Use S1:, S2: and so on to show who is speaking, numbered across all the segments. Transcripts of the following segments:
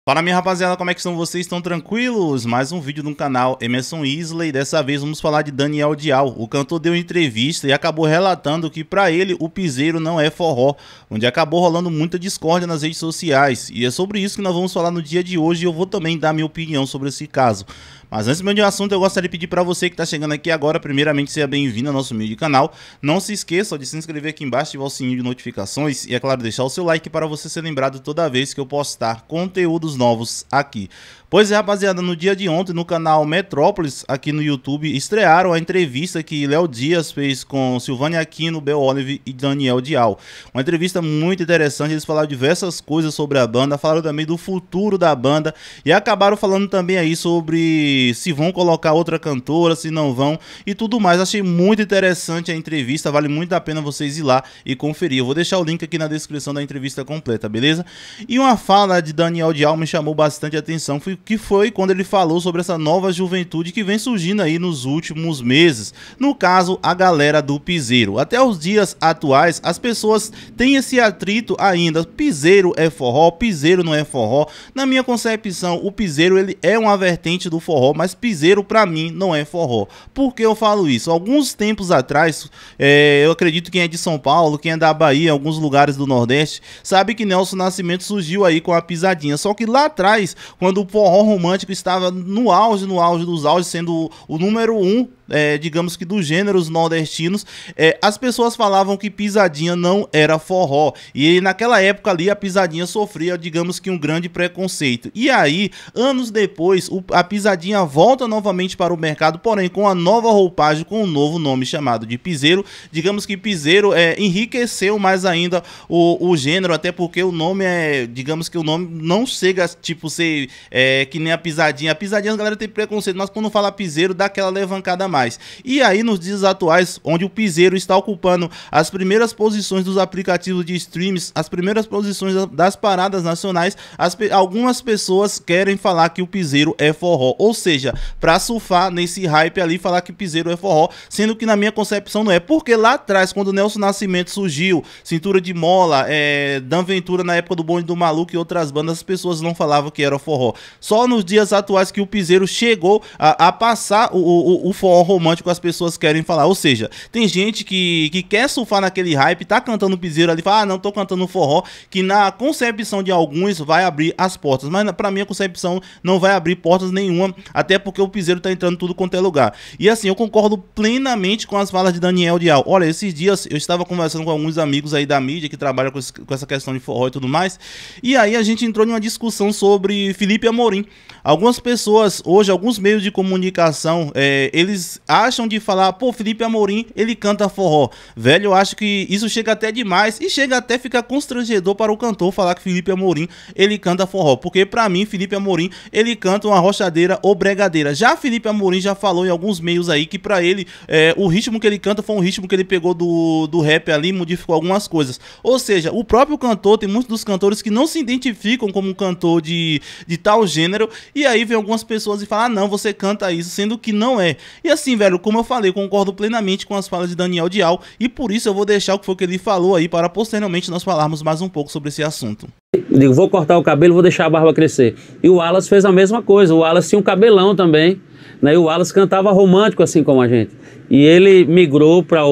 S1: Fala minha rapaziada, como é que estão vocês? Estão tranquilos? Mais um vídeo no canal Emerson Isley. Dessa vez vamos falar de Daniel Dial. O cantor deu entrevista e acabou relatando que para ele o piseiro não é forró, onde acabou rolando muita discórdia nas redes sociais. E é sobre isso que nós vamos falar no dia de hoje e eu vou também dar minha opinião sobre esse caso. Mas antes do assunto, eu gostaria de pedir para você que está chegando aqui agora, primeiramente, seja bem-vindo ao nosso humilde canal. Não se esqueça de se inscrever aqui embaixo, ativar o sininho de notificações e, é claro, deixar o seu like para você ser lembrado toda vez que eu postar conteúdos novos aqui. Pois é, rapaziada, no dia de ontem, no canal Metrópolis, aqui no YouTube, estrearam a entrevista que Léo Dias fez com Silvânia Aquino, Bel Olive e Daniel Dial. Uma entrevista muito interessante, eles falaram diversas coisas sobre a banda, falaram também do futuro da banda e acabaram falando também aí sobre se vão colocar outra cantora, se não vão e tudo mais. Achei muito interessante a entrevista, vale muito a pena vocês ir lá e conferir. Eu vou deixar o link aqui na descrição da entrevista completa, beleza? E uma fala de Daniel Dial me chamou bastante atenção, que foi quando ele falou sobre essa nova juventude que vem surgindo aí nos últimos meses. No caso, a galera do piseiro. Até os dias atuais, as pessoas têm esse atrito ainda. Piseiro é forró, piseiro não é forró. Na minha concepção, o piseiro ele é uma vertente do forró, mas piseiro pra mim não é forró. Por que eu falo isso? Alguns tempos atrás, eu acredito que quem é de São Paulo, quem é da Bahia, alguns lugares do Nordeste, sabe que Nelson Nascimento surgiu aí com a pisadinha. Só que lá atrás, quando o forró romântico estava no auge dos auges, sendo o número 1, digamos que dos gêneros nordestinos, as pessoas falavam que pisadinha não era forró. E naquela época ali a pisadinha sofria, digamos que um grande preconceito. E aí, anos depois, a pisadinha volta novamente para o mercado, porém com a nova roupagem, com um novo nome chamado de piseiro. Digamos que piseiro enriqueceu mais ainda o gênero, até porque o nome digamos que o nome não chega tipo ser que nem a pisadinha. A pisadinha a galera tem preconceito, mas quando fala piseiro dá aquela levantada a mais. E aí nos dias atuais, onde o piseiro está ocupando as primeiras posições dos aplicativos de streams, as primeiras posições das paradas nacionais, algumas pessoas querem falar que o piseiro é forró, ou seja, para surfar nesse hype ali, falar que piseiro é forró, sendo que na minha concepção não é, porque lá atrás, quando o Nelson Nascimento surgiu, Cintura de Mola, Dan Ventura na época do Bonde do Maluco e outras bandas, as pessoas não falavam que era forró. Só nos dias atuais que o piseiro chegou a passar o forró romântico, as pessoas querem falar, ou seja, tem gente que quer surfar naquele hype, tá cantando piseiro ali, fala, não, tô cantando forró, que na concepção de alguns vai abrir as portas, mas pra minha concepção não vai abrir portas nenhuma, até porque o piseiro tá entrando tudo quanto é lugar. E assim, eu concordo plenamente com as falas de Daniel Dial. Olha, esses dias eu estava conversando com alguns amigos aí da mídia que trabalham com essa questão de forró e tudo mais, e aí a gente entrou em uma discussão sobre Felipe Amorim. Algumas pessoas, hoje, alguns meios de comunicação, eles acham de falar, pô, Felipe Amorim, ele canta forró. Velho, eu acho que isso chega até demais e chega até ficar constrangedor para o cantor falar que Felipe Amorim, ele canta forró. Porque pra mim, Felipe Amorim, ele canta uma rochadeira ou bregadeira. Já Felipe Amorim já falou em alguns meios aí que pra ele, o ritmo que ele canta foi um ritmo que ele pegou do rap ali, modificou algumas coisas. Ou seja, o próprio cantor, tem muitos dos cantores que não se identificam como um cantor de tal gênero, e aí vem algumas pessoas e falam, ah não, você canta isso, sendo que não é. E assim, velho, como eu falei, concordo plenamente com as falas de Daniel Dial, e por isso eu vou deixar o que foi que ele falou aí, para posteriormente nós falarmos mais um pouco sobre esse assunto.
S2: Eu digo, vou cortar o cabelo, vou deixar a barba crescer. E o Wallace fez a mesma coisa, o Wallace tinha um cabelão também, né? E o Wallace cantava romântico assim como a gente. E ele migrou para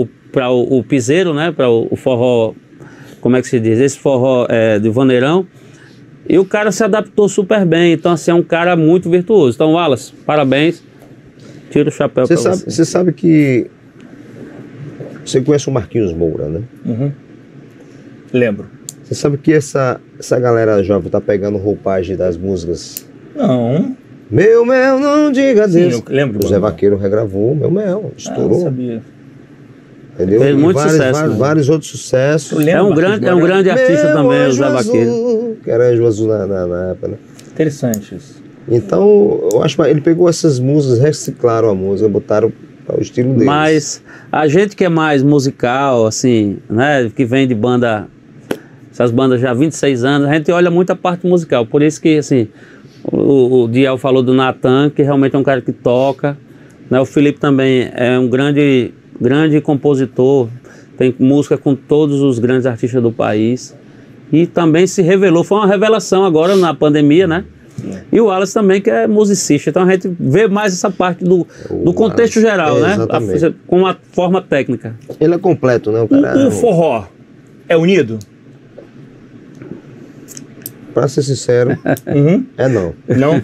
S2: o piseiro, né? Para o forró, como é que se diz? Esse forró de vaneirão. E o cara se adaptou super bem, então assim, é um cara muito virtuoso. Então, Wallace, parabéns. Tira o chapéu pra você.
S3: Você sabe que... Você conhece o Marquinhos Moura, né?
S4: Uhum. Lembro.
S3: Você sabe que essa galera jovem tá pegando roupagem das músicas?
S4: Não.
S3: Meu mel, não diga adeus.
S4: Sim, eu lembro.
S3: O Zé Vaqueiro regravou Meu Mel, estourou.
S4: Não sabia.
S3: Entendeu?
S2: Fez muito sucesso.
S3: Vários outros sucessos.
S2: É um grande artista também, o Zé Vaqueiro.
S3: Que era Anjo Azul na época, né?
S4: Interessante isso.
S3: Então, eu acho que ele pegou essas músicas, reciclaram a música, botaram o estilo deles.
S2: Mas a gente que é mais musical, assim, né, que vem de banda, essas bandas já há 26 anos, a gente olha muito a parte musical. Por isso que, assim, o Dial falou do Natan, que realmente é um cara que toca, né? O Felipe também é um grande compositor, tem música com todos os grandes artistas do país. E também se revelou, foi uma revelação agora na pandemia, né? E o Wallace também, que é musicista. Então a gente vê mais essa parte do contexto geral, né?
S3: Exatamente.
S2: Com uma forma técnica.
S3: Ele é completo, né? O cara
S4: O forró é unido?
S3: Pra ser sincero, é não.
S4: Não?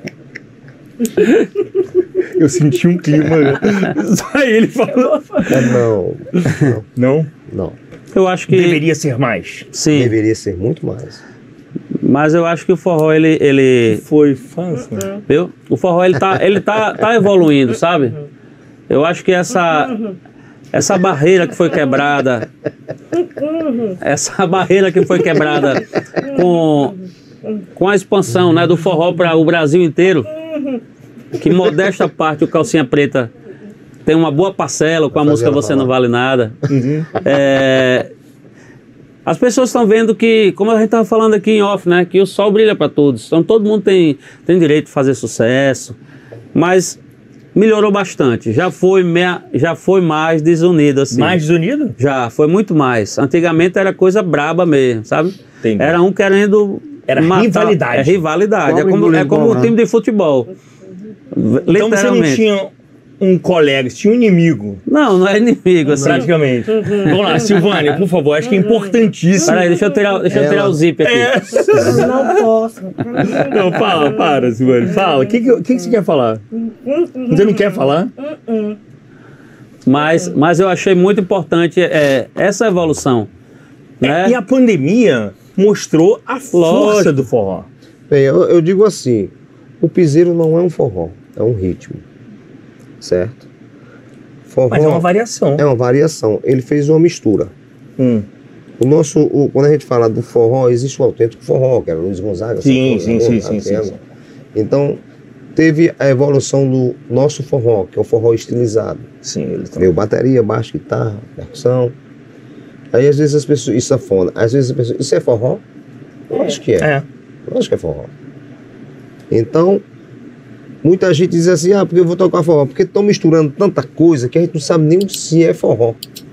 S4: Eu senti um clima. Só ele falou.
S3: É não.
S4: Não?
S3: Não.
S2: Eu acho que...
S4: Deveria ser mais.
S2: Sim,
S3: Deveria ser muito mais.
S2: mas eu acho que o forró, ele
S4: Foi fácil.
S2: viu? O forró, ele tá evoluindo, sabe? Eu acho que essa barreira que foi quebrada, com a expansão, né, do forró para o Brasil inteiro, que modesta parte o Calcinha Preta tem uma boa parcela com a música Você Não Vale Nada. As pessoas estão vendo que, como a gente estava falando aqui em off, né, que o sol brilha para todos. Então todo mundo tem direito de fazer sucesso, mas melhorou bastante. Já foi mais desunido, assim.
S4: Mais desunido?
S2: Já, foi muito mais. Antigamente era coisa braba mesmo, sabe?
S4: Entendi.
S2: Era um querendo
S4: Era
S2: matar.
S4: rivalidade.
S2: É rivalidade.
S3: Igual
S2: É como o time de futebol.
S4: Então você não
S2: Literalmente.
S4: tinha um colega, você tinha um inimigo,
S2: Não é inimigo, assim.
S4: praticamente. Vamos lá, Silvânia, por favor, acho que é importantíssimo.
S2: Peraí, deixa eu tirar o zip aqui.
S5: Não posso.
S4: Não, para, Silvânia, fala. O que você quer falar? Você não quer falar?
S2: Mas eu achei muito importante essa evolução. Né?
S4: E a pandemia mostrou a força do forró.
S3: Bem, eu digo assim, o piseiro não é um forró, é um ritmo, certo? Forró
S4: Mas é uma variação.
S3: é uma variação, ele fez uma mistura.
S4: Hum.
S3: Quando a gente fala do forró, existe o autêntico forró, que era Luiz Gonzaga.
S4: Sim.
S3: Adriano. Então, teve a evolução do nosso forró, que é o forró estilizado.
S4: Sim, ele também.
S3: Veio bateria, baixo, guitarra, percussão. Aí às vezes as pessoas, isso é fona, às vezes as pessoas, isso é forró? Eu acho que é.
S4: É.
S3: Eu acho que é forró. Então, muita gente diz assim, porque eu vou tocar forró, porque estão misturando tanta coisa que a gente não sabe nem se é forró.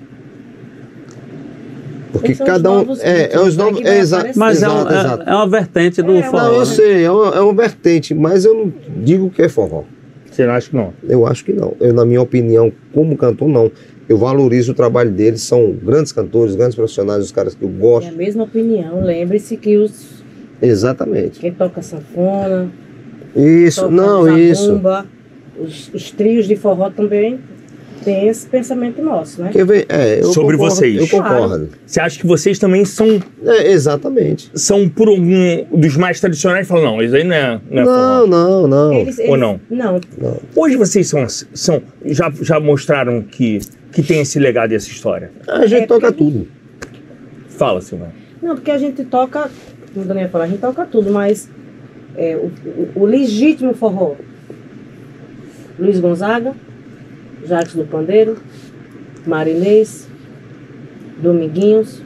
S3: Porque
S5: Esses são
S3: cada
S5: os
S3: um.
S5: novos
S3: É
S5: ritmos,
S3: os
S5: né,
S3: novos.
S5: que vai
S3: Exato.
S5: aparecer.
S2: Mas
S3: Exato.
S2: é uma vertente do forró.
S3: Não, eu
S2: né?
S3: sei, é uma vertente, mas eu não digo que é forró.
S4: Você não acha que não?
S3: Eu acho que não. Eu, na minha opinião, como cantor, não. Eu valorizo o trabalho deles, são grandes cantores, grandes profissionais, os caras que eu
S5: É a
S3: gosto.
S5: mesma opinião. Lembre-se que
S3: Exatamente.
S5: quem toca sanfona,
S3: Isso,
S5: toca
S3: não, isso.
S5: zabumba, os trios de forró também tem esse pensamento nosso, né?
S3: Eu
S4: Sobre
S3: concordo,
S4: vocês.
S3: Eu concordo.
S4: Você acha que vocês também são
S3: Exatamente.
S4: por algum dos mais tradicionais? Falam, não, isso aí não é forró.
S3: Não.
S4: Ou não?
S5: Não.
S4: Hoje vocês já mostraram que tem esse legado e essa história.
S3: A gente toca tudo.
S4: Fala, Silvana.
S5: Não, porque a gente toca, como o Daniel falou, a gente toca tudo, mas o legítimo forró. Luiz Gonzaga, Jacques do Pandeiro, Marinês, Dominguinhos.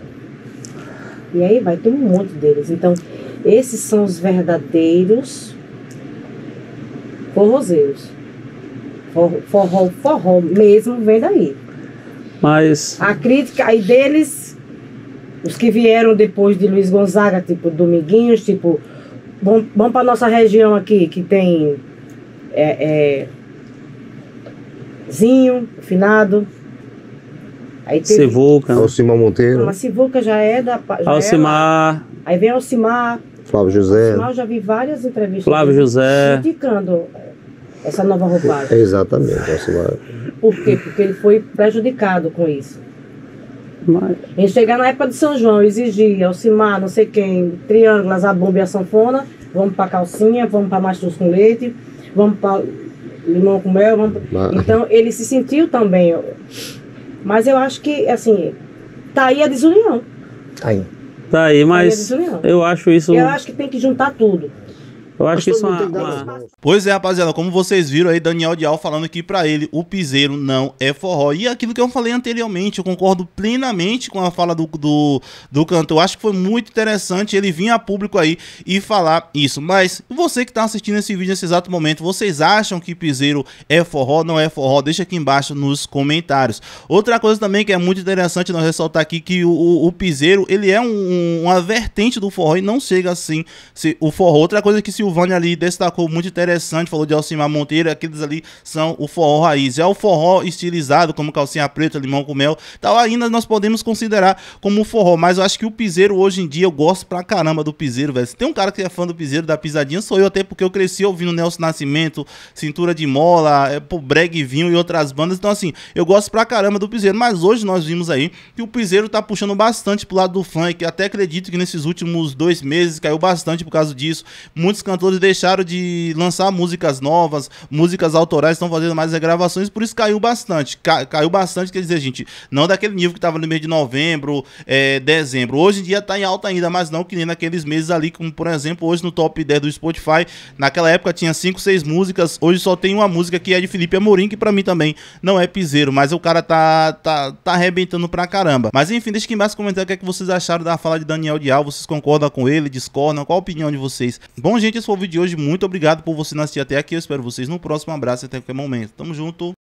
S5: E aí vai ter um monte deles. Então, esses são os verdadeiros forrozeiros. Forró mesmo vem daí.
S2: Mas
S5: A crítica aí deles, os que vieram depois de Luiz Gonzaga, tipo Dominguinhos, tipo, vamos para nossa região aqui, que tem Zinho, Finado. Aí teve,
S2: Sivuca,
S3: Alcimar Monteiro,
S5: a Sivuca já é da. Já
S2: Alcimar,
S5: aí vem Alcimar.
S3: Flávio José.
S5: Alcimar, eu já vi várias entrevistas.
S2: Flávio
S5: dele
S2: José.
S5: criticando essa nova roupagem.
S3: Exatamente, Alcimar.
S5: Por quê? Porque ele foi prejudicado com isso.
S2: mas-
S5: Em chegar na época de São João, exigia Alcimar, não sei quem, Triângulo, a bomba e a sanfona, vamos pra calcinha, vamos pra mastruz com leite, vamos pra limão com mel, Então ele se sentiu também. Mas eu acho que, assim, tá aí a desunião.
S4: Aí.
S2: Tá aí, mas
S5: desunião.
S2: eu acho isso.
S5: Eu acho que tem que juntar tudo.
S2: Eu acho que isso é
S3: todo mundo tem que dar as
S2: uma...
S3: mãos.
S1: Pois é, rapaziada, como vocês viram aí, Daniel Dial falando que pra ele o piseiro não é forró. E aquilo que eu falei anteriormente, eu concordo plenamente com a fala do cantor. Eu acho que foi muito interessante ele vir a público aí e falar isso. Mas você que tá assistindo esse vídeo nesse exato momento, vocês acham que piseiro é forró, não é forró? Deixa aqui embaixo nos comentários. Outra coisa também que é muito interessante nós ressaltar aqui, que o piseiro, ele é uma vertente do forró e não chega assim o forró. Outra coisa que Silvânia ali destacou muito interessante, falou de Alcimar Monteiro, aqueles ali são o forró raiz. Já o forró estilizado, como calcinha preta, limão com mel, tal, ainda nós podemos considerar como forró, mas eu acho que o piseiro hoje em dia, eu gosto pra caramba do piseiro, velho. Se tem um cara que é fã do piseiro, da pisadinha, sou eu, até porque eu cresci ouvindo Nelson Nascimento, Cintura de Mola, Breg Vinho e outras bandas, então assim, eu gosto pra caramba do piseiro, mas hoje nós vimos aí que o piseiro tá puxando bastante pro lado do funk, até acredito que nesses últimos 2 meses caiu bastante por causa disso. Muitos cantores deixaram de lançar músicas novas, músicas autorais, estão fazendo mais regravações, por isso caiu bastante. Caiu bastante, quer dizer, gente, não daquele nível que tava no mês de novembro, dezembro. Hoje em dia tá em alta ainda, mas não que nem naqueles meses ali, como por exemplo, hoje no top 10 do Spotify, naquela época tinha 5, 6 músicas, hoje só tem uma música que é de Felipe Amorim, que pra mim também não é piseiro, mas o cara tá arrebentando pra caramba. Mas enfim, deixa aqui embaixo nos comentários o que é que vocês acharam da fala de Daniel Dial, vocês concordam com ele, discordam, qual a opinião de vocês? Bom, gente, esse foi o vídeo de hoje, muito obrigado por você assistir até aqui, eu espero vocês no próximo, abraço e até qualquer momento, tamo junto.